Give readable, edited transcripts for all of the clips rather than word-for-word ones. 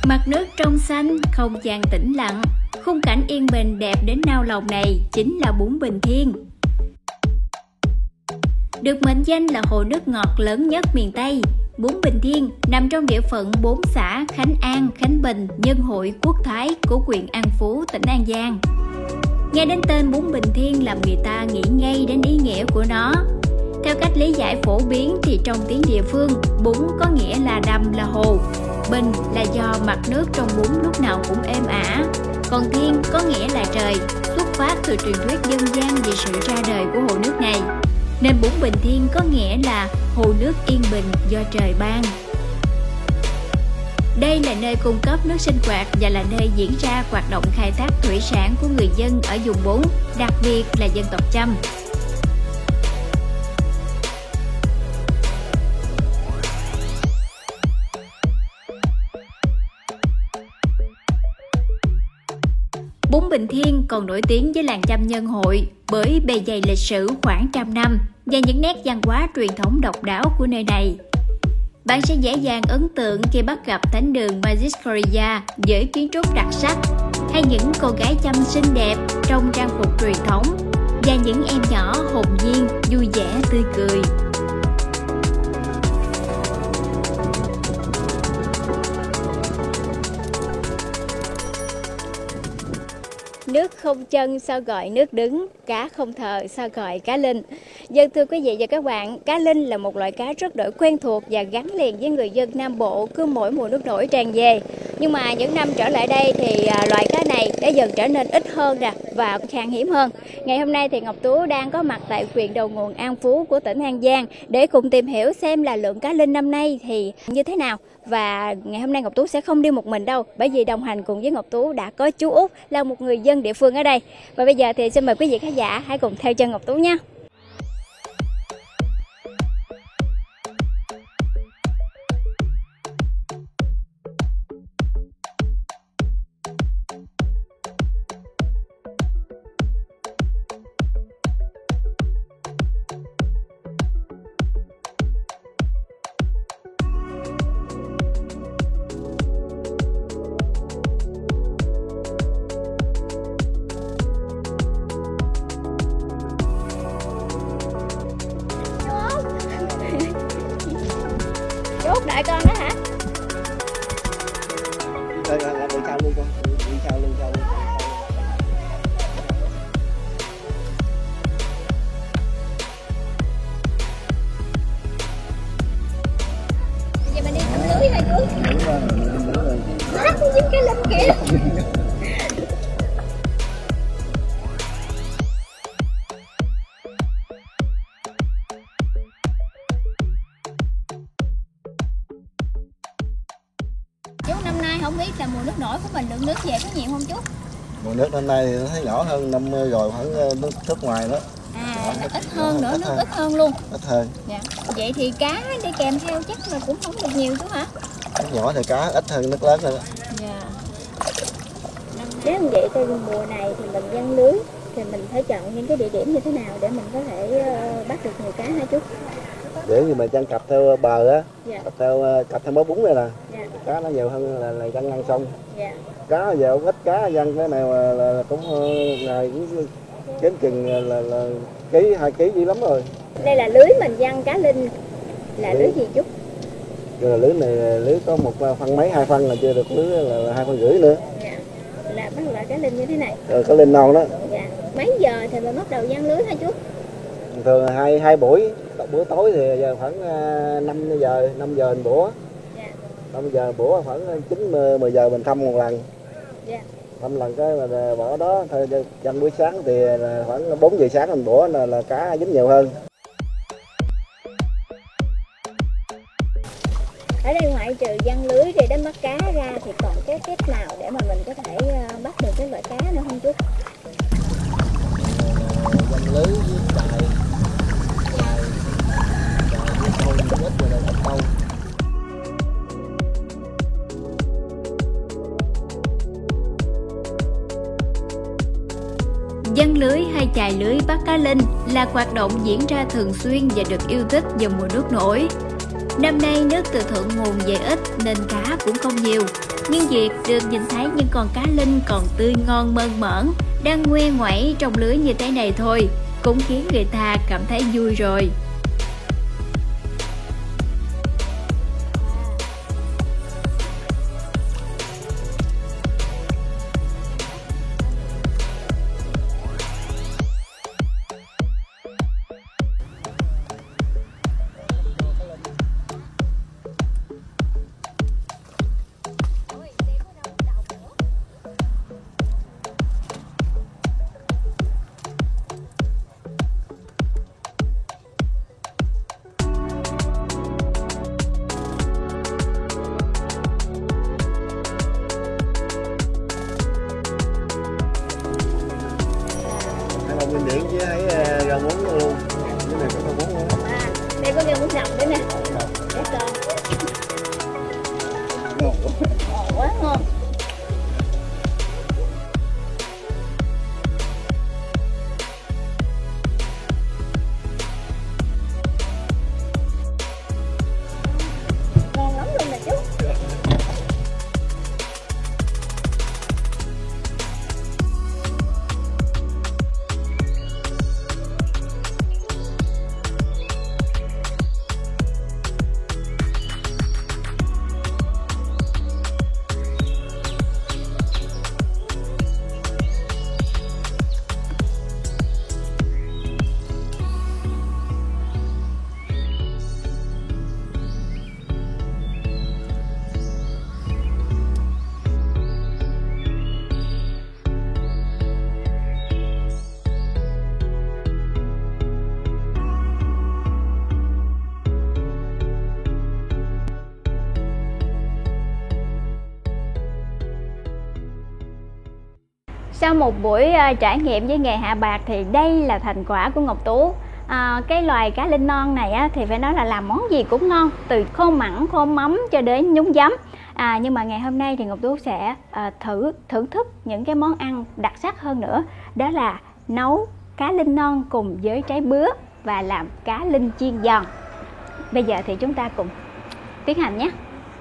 Mặt nước trong xanh, không gian tĩnh lặng, khung cảnh yên bình đẹp đến nao lòng này chính là Bún Bình Thiên. Được mệnh danh là hồ nước ngọt lớn nhất miền Tây, Bún Bình Thiên nằm trong địa phận 4 xã Khánh An, Khánh Bình, Nhân Hội, Quốc Thái của huyện An Phú, tỉnh An Giang. Nghe đến tên Bún Bình Thiên làm người ta nghĩ ngay đến ý nghĩa của nó. Theo cách lý giải phổ biến thì trong tiếng địa phương, bún có nghĩa là đầm, là hồ. Bình là do mặt nước trong bún lúc nào cũng êm ả. Còn thiên có nghĩa là trời, xuất phát từ truyền thuyết dân gian về sự ra đời của hồ nước này. Nên Bún Bình Thiên có nghĩa là hồ nước yên bình do trời ban. Đây là nơi cung cấp nước sinh hoạt và là nơi diễn ra hoạt động khai thác thủy sản của người dân ở vùng Bún, đặc biệt là dân tộc Chăm. Bún Bình Thiên còn nổi tiếng với làng Chăm Nhân Hội bởi bề dày lịch sử khoảng 100 năm và những nét văn hóa truyền thống độc đáo của nơi này. Bạn sẽ dễ dàng ấn tượng khi bắt gặp thánh đường Magistralia với kiến trúc đặc sắc, hay những cô gái Chăm xinh đẹp trong trang phục truyền thống và những em nhỏ hồn nhiên, vui vẻ, tươi cười. Nước không chân sao gọi nước đứng, cá không thờ sao gọi cá linh. Dân thưa quý vị và các bạn, cá linh là một loại cá rất đổi quen thuộc và gắn liền với người dân Nam Bộ cứ mỗi mùa nước nổi tràn về. Nhưng mà những năm trở lại đây thì loại cá này đã dần trở nên ít hơn và khan hiếm hơn. Ngày hôm nay thì Ngọc Tú đang có mặt tại huyện đầu nguồn An Phú của tỉnh An Giang để cùng tìm hiểu xem là lượng cá linh năm nay thì như thế nào. Và ngày hôm nay Ngọc Tú sẽ không đi một mình đâu, bởi vì đồng hành cùng với Ngọc Tú đã có chú Út là một người dân địa phương ở đây. Và bây giờ thì xin mời quý vị khán giả hãy cùng theo chân Ngọc Tú nha. Út đợi con đó hả? Đi sau luôn con, đi sau luôn. Giờ mình đi thẳng lưới thôi chú. Đúng rồi. Nó có dính cái linh kìa. Chú năm nay không biết là mùa nước nổi của mình lượng nước về có nhiều không chú? Mùa nước năm nay thì nó thấy nhỏ hơn năm rồi, khoảng nước ngoài đó. À, ít hơn nữa, nước ít hơn luôn. Ít hơn. Dạ. Vậy thì cá đi kèm theo chắc là cũng không được nhiều chú hả? Nước nhỏ thì cá ít hơn nước lớn hơn. Dạ. Nếu như vậy thì mùa này thì mình giăng lưới thì mình phải chọn những cái địa điểm như thế nào để mình có thể bắt được nhiều cá hả chú? Để như mà chăn cặp theo bờ á, Dạ. cặp theo mớ bún này nè, Dạ. cá nó nhiều hơn là chăn ngăn sông. Dạ. Cá giờ cũng ít, cá dân cái này là cũng ngày cũng kiếm chừng là ký 2 ký dữ lắm rồi. Đây là lưới mình giăng cá linh là lưới gì chú? Rồi lưới này lưới có một phân mấy, 2 phân là chưa được, lưới là 2,5 phân nữa. Dạ. Là bắt loại cá linh như thế này. Rồi cá linh non đó. Dạ. Mấy giờ thì mình bắt đầu giăng lưới hả chú? Thường hai buổi, bữa tối thì giờ khoảng 5 giờ mình bủa. Dạ. 5 giờ bủa khoảng 9-10 giờ mình thăm một lần. Dạ. Thăm lần cái mà bỏ đó thôi, dần buổi sáng thì khoảng 4 giờ sáng mình bủa là cá dính nhiều hơn. Ở đây ngoại trừ giăng lưới để đánh bắt cá ra thì còn cái cách nào để mà mình có thể bắt được cái loại cá nữa không chú? Dần lưới với chài với câu ít rồi là bắt câu. Giăng lưới hay chài lưới bắt cá linh là hoạt động diễn ra thường xuyên và được yêu thích vào mùa nước nổi. Năm nay nước từ thượng nguồn về ít nên cá cũng không nhiều. Nhưng việc được nhìn thấy những con cá linh còn tươi ngon mơn mởn, đang ngoe ngoẩy trong lưới như thế này thôi, cũng khiến người ta cảm thấy vui rồi. Nguyên điện chứ thấy rau muống luôn. Cái này có rau muống luôn. Đây có rau muống đồng nữa nè. Để con. Ngon quá. Ngon quá ngon. Ngon lắm luôn nè chú. Sau một buổi trải nghiệm với nghề hạ bạc thì đây là thành quả của Ngọc Tú. Cái loài cá linh non này thì phải nói là làm món gì cũng ngon, từ khô mặn, khô mắm cho đến nhúng giấm. Nhưng mà ngày hôm nay thì Ngọc Tú sẽ thưởng thức những cái món ăn đặc sắc hơn nữa. Đó là nấu cá linh non cùng với trái bứa và làm cá linh chiên giòn. Bây giờ thì chúng ta cùng tiến hành nhé.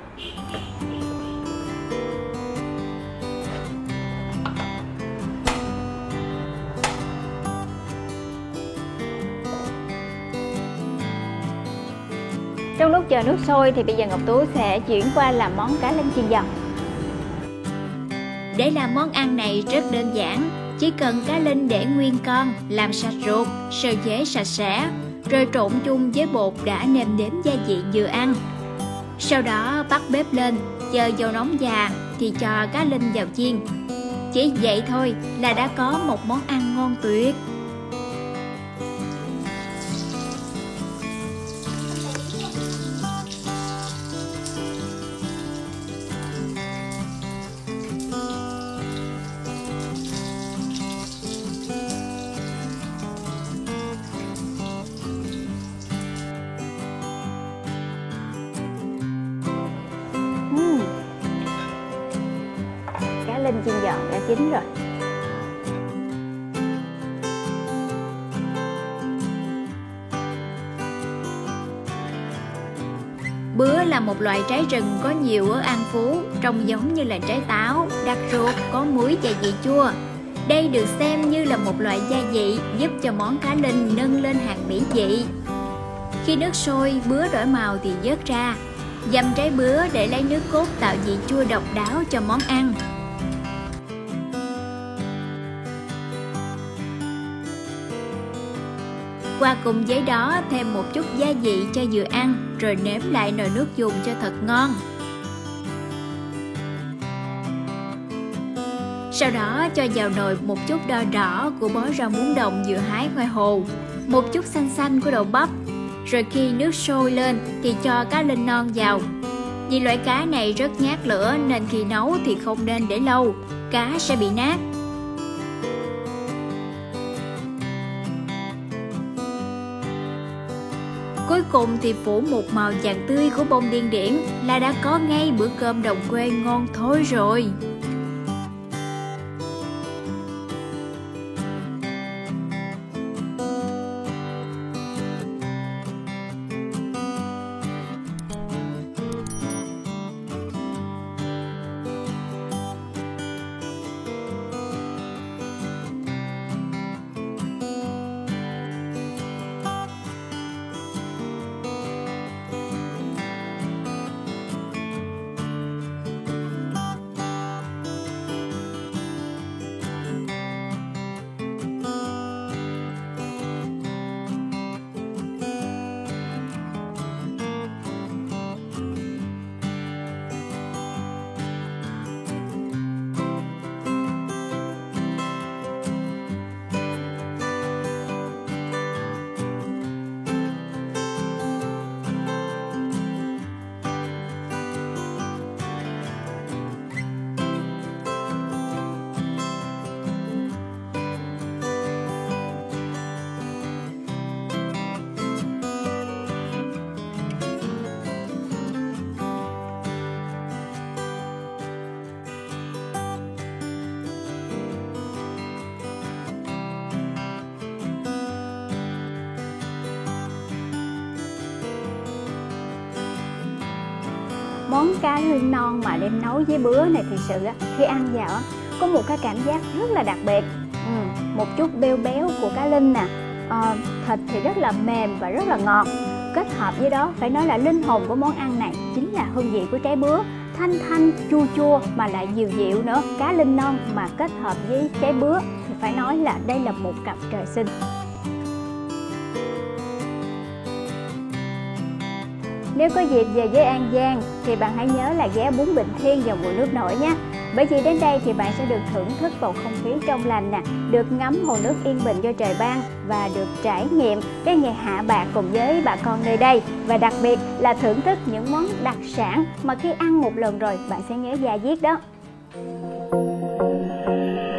Trong lúc chờ nước sôi thì bây giờ Ngọc Tú sẽ chuyển qua làm món cá linh chiên giòn. Để làm món ăn này rất đơn giản, chỉ cần cá linh để nguyên con, làm sạch ruột, sơ chế sạch sẽ, rồi trộn chung với bột đã nêm nếm gia vị vừa ăn. Sau đó bắt bếp lên, chờ dầu nóng già thì cho cá linh vào chiên. Chỉ vậy thôi là đã có một món ăn ngon tuyệt. Cá linh chiên giòn đã chín rồi. Bứa là một loại trái rừng có nhiều ở An Phú, trông giống như là trái táo, đặc ruột, có muối và vị chua. Đây được xem như là một loại gia vị giúp cho món cá linh nâng lên hàng mỹ vị. Khi nước sôi, bứa đổi màu thì vớt ra, dầm trái bứa để lấy nước cốt tạo vị chua độc đáo cho món ăn. Qua cùng với đó thêm một chút gia vị cho vừa ăn, rồi nếm lại nồi nước dùng cho thật ngon. Sau đó cho vào nồi một chút đo đỏ của bó rau muống đồng vừa hái ngoài hồ, một chút xanh xanh của đậu bắp. Rồi khi nước sôi lên thì cho cá linh non vào. Vì loại cá này rất nhát lửa nên khi nấu thì không nên để lâu, cá sẽ bị nát. Cuối cùng thì phủ một màu vàng tươi của bông điên điển là đã có ngay bữa cơm đồng quê ngon thôi rồi. Món cá linh non mà đem nấu với bứa này thì sự khi ăn vào có một cái cảm giác rất là đặc biệt. Một chút béo béo của cá linh nè, thịt thì rất là mềm và rất là ngọt. Kết hợp với đó phải nói là linh hồn của món ăn này chính là hương vị của trái bứa, thanh thanh chua chua mà lại dịu dịu nữa. Cá linh non mà kết hợp với trái bứa thì phải nói là đây là một cặp trời sinh. Nếu có dịp về với An Giang thì bạn hãy nhớ là ghé bún Bình Thiên vào mùa nước nổi nhé. Bởi vì đến đây thì bạn sẽ được thưởng thức bầu không khí trong lành nè, được ngắm hồ nước yên bình do trời ban và được trải nghiệm cái ngày hạ bạc cùng với bà con nơi đây. Và đặc biệt là thưởng thức những món đặc sản mà khi ăn một lần rồi bạn sẽ nhớ da diết đó.